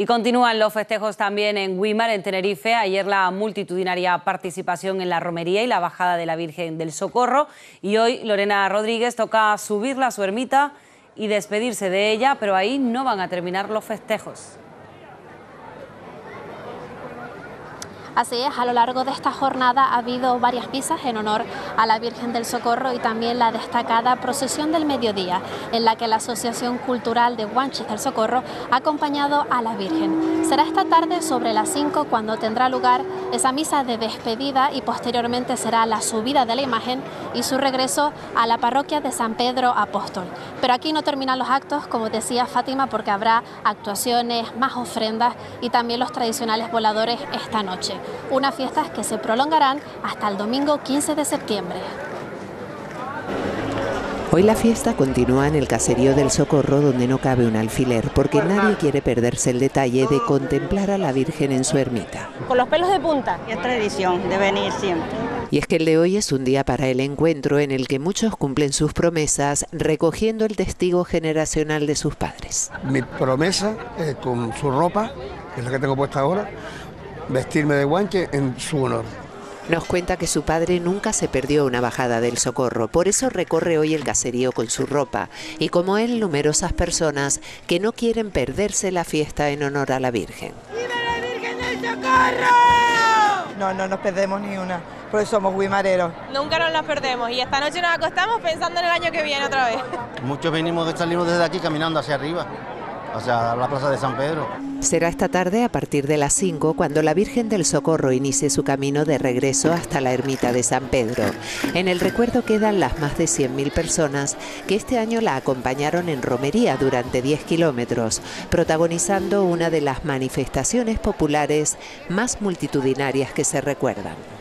Y continúan los festejos también en Güímar, en Tenerife. Ayer la multitudinaria participación en la romería y la bajada de la Virgen del Socorro. Y hoy Lorena Rodríguez toca subirla a su ermita y despedirse de ella, pero ahí no van a terminar los festejos. Así es, a lo largo de esta jornada ha habido varias misas en honor a la Virgen del Socorro y también la destacada procesión del mediodía, en la que la Asociación Cultural de Guanches del Socorro ha acompañado a la Virgen. Será esta tarde sobre las 5 cuando tendrá lugar esa misa de despedida y posteriormente será la subida de la imagen y su regreso a la parroquia de San Pedro Apóstol. Pero aquí no terminan los actos, como decía Fátima, porque habrá actuaciones, más ofrendas y también los tradicionales voladores esta noche. Unas fiestas que se prolongarán hasta el domingo 15 de septiembre. Hoy la fiesta continúa en el caserío del Socorro, donde no cabe un alfiler, porque nadie quiere perderse el detalle de contemplar a la Virgen en su ermita. Con los pelos de punta. Es tradición de venir siempre. Y es que el de hoy es un día para el encuentro en el que muchos cumplen sus promesas recogiendo el testigo generacional de sus padres. Mi promesa es con su ropa, que es la que tengo puesta ahora, vestirme de guanche en su honor. Nos cuenta que su padre nunca se perdió una bajada del Socorro, por eso recorre hoy el caserío con su ropa, y como él, numerosas personas que no quieren perderse la fiesta en honor a la Virgen. ¡Viva la Virgen del Socorro! No nos perdemos ni una, porque somos guimareros. Nunca nos las perdemos y esta noche nos acostamos pensando en el año que viene otra vez. Muchos salimos desde aquí caminando hacia arriba, hacia la plaza de San Pedro. Será esta tarde a partir de las 5 cuando la Virgen del Socorro inicie su camino de regreso hasta la ermita de San Pedro. En el recuerdo quedan las más de 100.000 personas que este año la acompañaron en romería durante 10 kilómetros, protagonizando una de las manifestaciones populares más multitudinarias que se recuerdan.